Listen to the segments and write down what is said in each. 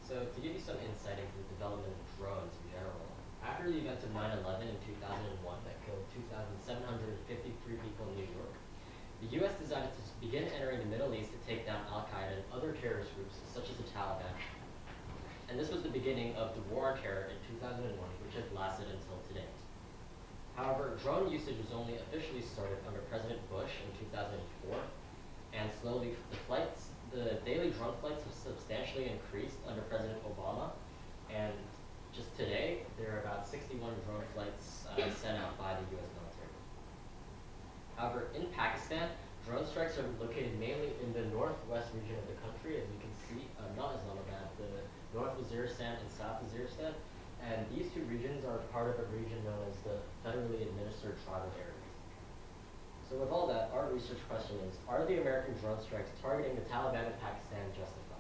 So to give you some insight into the development of drones in general, after the events of 9/11 in 2001 that killed 2,753 people in New York, the U.S. decided to begin entering the Middle East to take down Al-Qaeda and other terrorist groups such as the Taliban. And this was the beginning of the War on Terror in 2001, which has lasted until today. However, drone usage was only officially started under President Bush in 2004, and slowly the daily drone flights have substantially increased under President Obama, and just today, there are about 61 drone flights sent out by the US military. However, in Pakistan, drone strikes are located mainly in the northwest region of the country, as you can see, not Islamabad, the North Waziristan and South Waziristan, and these two regions are part of a region known as the federally administered tribal areas. So with all that, our research question is, are the American drone strikes targeting the Taliban in Pakistan justified?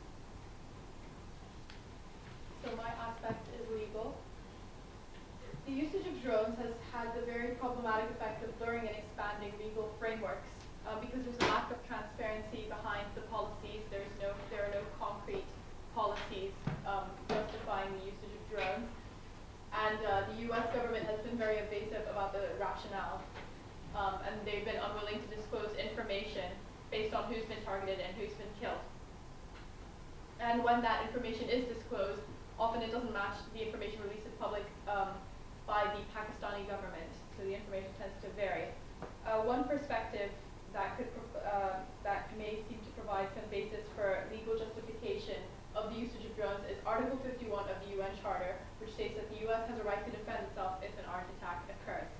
So my aspect is legal. The usage of drones has had the very problematic effect of blurring and expanding legal frameworks because there's a lack of transparency behind the policies. There are no concrete policies justifying the usage of drones. And the US government has been very evasive about the rationale. And they've been unwilling to disclose information based on who's been targeted and who's been killed. And when that information is disclosed, often it doesn't match the information released in public by the Pakistani government, so the information tends to vary. One perspective that may seem to provide some basis for legal justification of the usage of drones is Article 51 of the UN Charter, which states that the US has a right to defend itself if an armed attack occurs.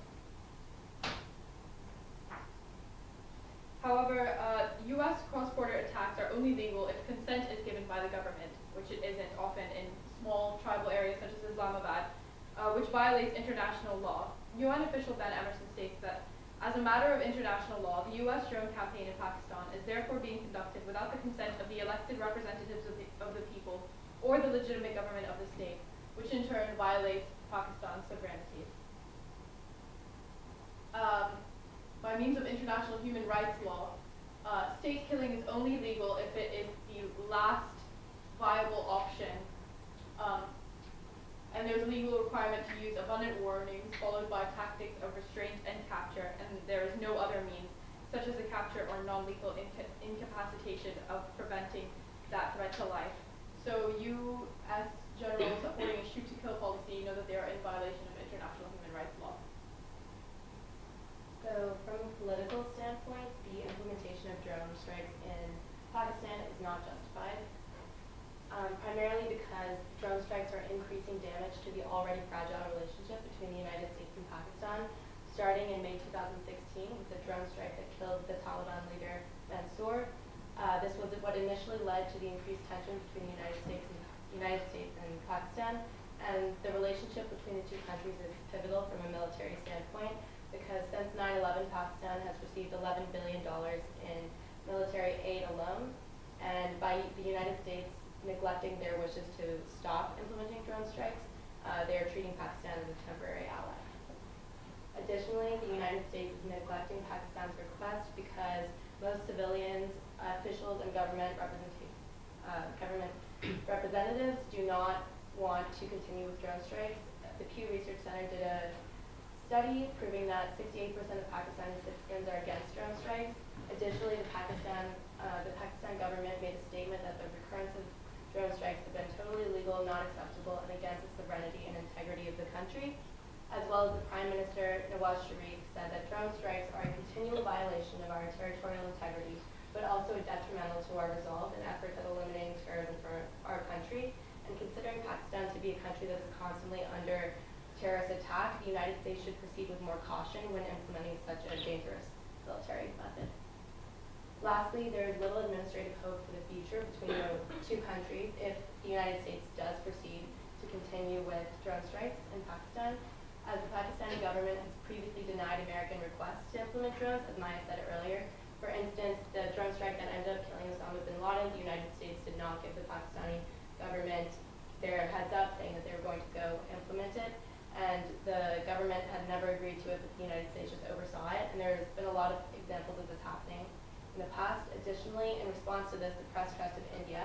However, US cross-border attacks are only legal if consent is given by the government, which it isn't often in small tribal areas such as Islamabad, which violates international law. UN official Ben Emerson states that as a matter of international law, the US drone campaign in Pakistan is therefore being conducted without the consent of the elected representatives of the people or the legitimate government of the state, which in turn violates Pakistan's sovereignty. By means of international human rights law, state killing is only legal if it is the last viable option, and there's a legal requirement to use abundant warnings followed by tactics of restraint and capture, and there is no other means, such as the capture or non-lethal incapacitation of preventing that threat to life. So you, as generals supporting a shoot-to-kill policy, know that they are in violation of international human rights law. So from a political standpoint, the implementation of drone strikes in Pakistan is not justified, primarily because drone strikes are increasing damage to the already fragile relationship between the United States and Pakistan, starting in May 2016 with the drone strike that killed the Taliban leader Mansour. This was what initially led to the increased tension between the United States and Pakistan, and the relationship between the two countries is pivotal from a military standpoint, because since 9/11, Pakistan has received $11 billion in military aid alone, and by the United States neglecting their wishes to stop implementing drone strikes, they are treating Pakistan as a temporary ally. Additionally, the United States is neglecting Pakistan's request because most civilians, officials, and government representatives do not want to continue with drone strikes. The Pew Research Center did a study proving that 68% of Pakistani citizens are against drone strikes. Additionally, the Pakistan government made a statement that the recurrence of drone strikes have been totally illegal, not acceptable, and against the sovereignty and integrity of the country, as well as the Prime Minister Nawaz Sharif said that drone strikes are a continual violation of our territorial integrity, but also detrimental to our resolve and efforts at eliminating terrorism for our country. And considering Pakistan to be a country that is constantly under terrorist attack, the United States should proceed with more caution when implementing such a dangerous military method. Lastly, there is little administrative hope for the future between the two countries if the United States does proceed to continue with drone strikes in Pakistan, as the Pakistani government has previously denied American requests to implement drones, as Maya said earlier. For instance, the drone strike that ended up killing Osama bin Laden, the United States did not give the Pakistani government their heads up saying that they were going to go implement it, and the government had never agreed to it, but the United States just oversaw it, and there's been a lot of examples of this happening in the past. Additionally, in response to this, the press trust of India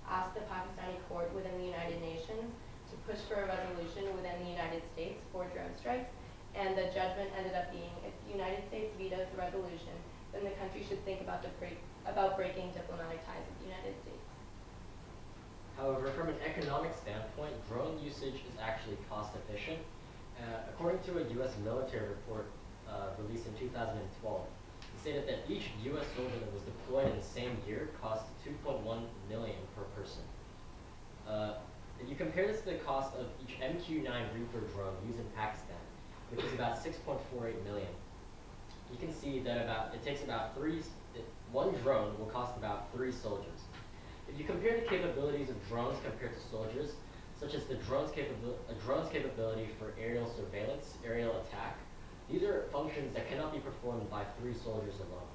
asked the Pakistani court within the United Nations to push for a resolution within the United States for drone strikes, and the judgment ended up being if the United States vetoes the resolution, then the country should think about breaking diplomatic ties with the United States. However, from an economic standpoint, drone usage is actually cost efficient. According to a U.S. military report released in 2012, it stated that each U.S. soldier that was deployed in the same year cost $2.1 million per person. If you compare this to the cost of each MQ-9 Reaper drone used in Pakistan, which is about $6.48 million, you can see that one drone will cost about 3 soldiers. If you compare the capabilities of drones compared to soldiers, such as a drone's capability for aerial surveillance, aerial attack, these are functions that cannot be performed by 3 soldiers alone.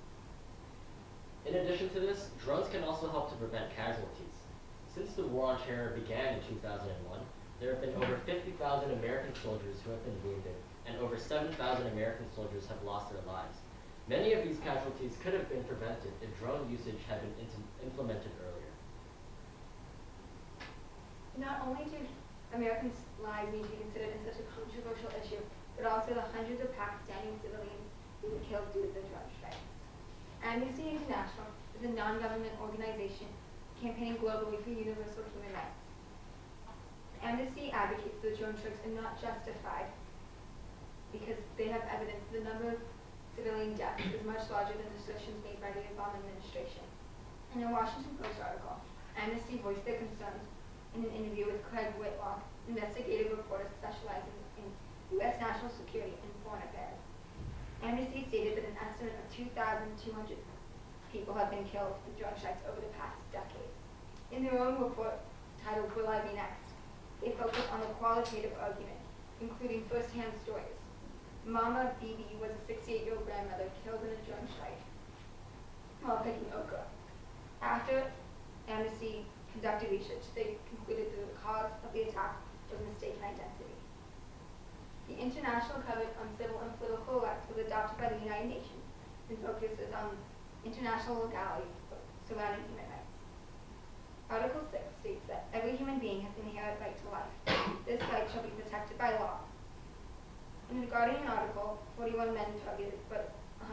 In addition to this, drones can also help to prevent casualties. Since the War on Terror began in 2001, there have been over 50,000 American soldiers who have been wounded, and over 7,000 American soldiers have lost their lives. Many of these casualties could have been prevented if drone usage had been implemented earlier. Not only do Americans' lives need to be considered in such a controversial issue, but also the hundreds of Pakistani civilians being killed due to the drone strike. Amnesty International is a non-government organization campaigning globally for universal human rights. Amnesty advocates the drone strikes are not justified because they have evidence the number of civilian deaths is much larger than assertions made by the Obama administration. In a Washington Post article, Amnesty voiced their concerns in an interview with Craig Whitlock, investigative reporter specializing in U.S. national security and foreign affairs. Amnesty stated that an estimate of 2,200 people have been killed in drone strikes over the past decade. In their own report, titled Will I Be Next?, they focus on the qualitative argument, including first-hand stories. Mama Bibi was a 68-year-old grandmother killed in a drone strike while picking okra. After Amnesty conducted research, they concluded that the cause of the attack was mistaken identity. The International Covenant on Civil and Political Rights was adopted by the United Nations and focuses on international legality surrounding human rights. Article 6 states that every human being has an inherent right to life. This right shall be protected by law. In the Guardian article, 41 men targeted, but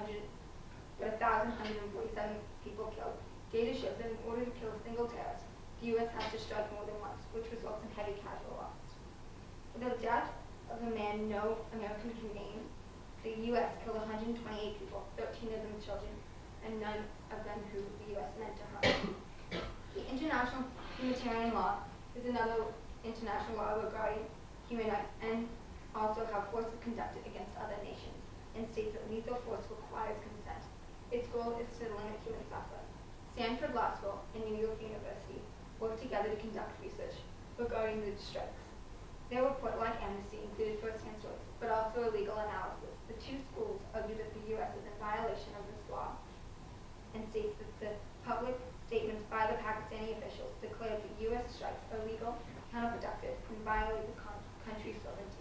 1,147 people killed. Data shows that in order to kill a single terrorist, the U.S. has to strike more than once, which results in heavy casual losses. For the death of a man no American can name, the U.S. killed 128 people, 13 of them children, and none of them who the U.S. meant to harm. The international humanitarian law is another international law regarding human rights and also how force is conducted against other nations, and states that lethal force requires consent. Its goal is to limit human suffering. Stanford Law School and New York University work together to conduct research regarding the strikes. Their report, like Amnesty, included first-hand stories, but also a legal analysis. The 2 schools argue that the U.S. is in violation of this law and states that the public statements by the Pakistani officials declared that U.S. strikes are illegal, counterproductive, and violate the country's sovereignty.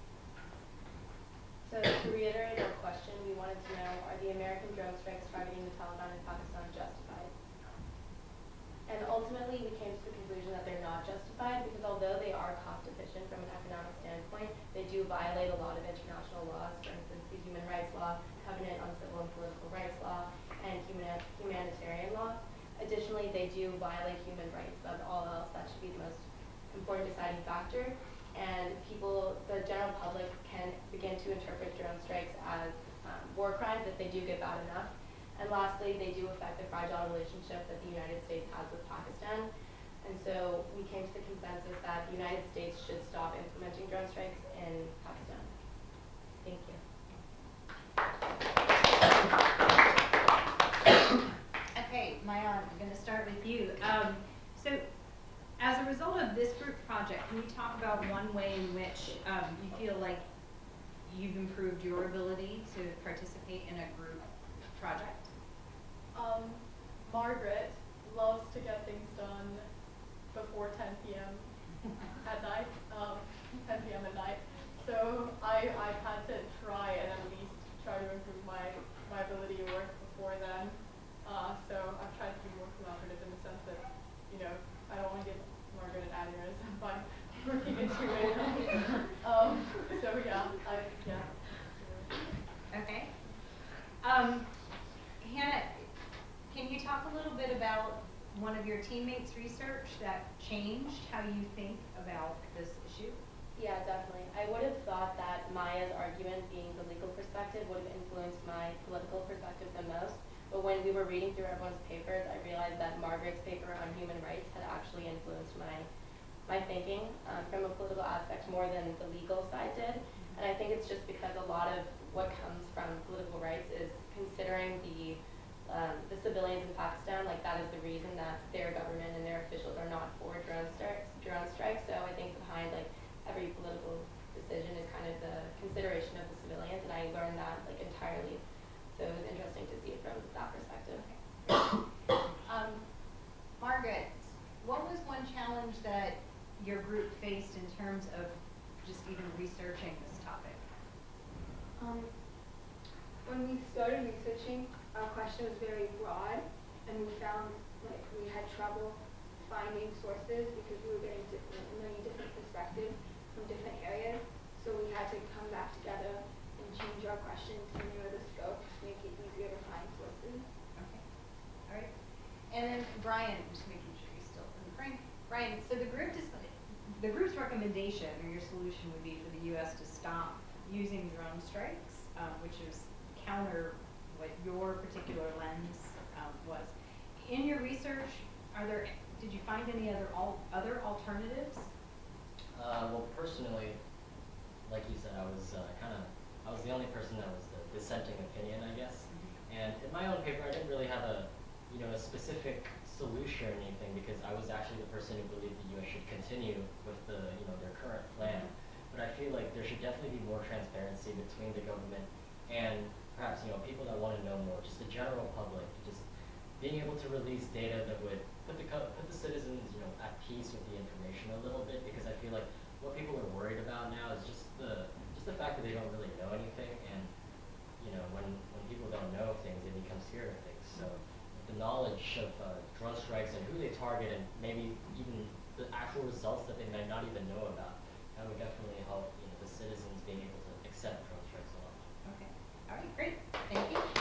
So to reiterate our question, we wanted to know, are the American drone strikes targeting the Taliban in Pakistan justified? And ultimately, we came to the conclusion that they're not justified because although they are cost efficient from an economic standpoint, they do violate a lot of international laws, for instance, the Human Rights Law, Covenant on Civil and Political Rights Law, and humanitarian law. Additionally, they do violate human rights. Above all else, that should be the most important deciding factor. And the general public can begin to interpret drone strikes as war crimes if they do get bad enough. And lastly, they do affect the fragile relationship that the United States has with Pakistan. And so we came to the consensus that the United States should stop implementing drone strikes in Pakistan. Thank you. Okay, Maya, I'm going to start with you. So, as a result of this group project, can you talk about one way in which you feel like you've improved your ability to participate in a group project? Margaret loves to get things done before 10 p.m. at night, 10 p.m. at night. So I've had to try and at least try to improve my ability to work before then. So I've tried to be more collaborative in the sense that, you know, I don't want to give Margaret an aneurysm by working into it. So yeah, yeah. Okay. Hannah, can you talk a little bit about one of your teammates' research that changed how you think about this issue? Yeah, definitely. I would have thought that Maya's argument, being the legal perspective, would have influenced my political perspective the most. But when we were reading through everyone's papers, I realized that Margaret's paper on human rights had actually influenced my thinking from a political aspect more than the legal side did. And I think it's just because a lot of what comes from political rights is considering the civilians in Pakistan, like that is the reason that their government and their officials are not for drone strikes. So I think behind like every political decision is kind of the consideration of the civilians, and I learned that like entirely. So it was interesting to see it from that perspective. Margaret, what was one challenge that your group faced in terms of just even researching this topic? When we started researching, our question was very broad, and we found like we had trouble finding sources because we were getting many different perspectives from different areas. So we had to come back together and change our question to narrow the scope to make it easier to find sources. Okay. All right. And then Brian, just making sure you're still in the frame. Brian, so the group's recommendation or your solution would be for the U.S. to stop using drone strikes, which is counter what your particular lens was. In your research, did you find any other alternatives? Well, personally, like you said, I was the only person that was the dissenting opinion, I guess. And in my own paper, I didn't really have a specific solution or anything, because I was actually the person who believed the U.S. should continue with their current plan. But I feel like there should definitely be more transparency between the government and perhaps people that want to know more, just the general public, just being able to release data that would put the citizens at peace with the information a little bit, because I feel like what people are worried about now is just the fact that they don't really know anything, and when people don't know things, they become scared of things. So the knowledge of drone strikes and who they target, and maybe even the actual results that they might not even know about, that would definitely help the citizens being able to accept drone strikes a lot. Okay. All right, great. Thank you.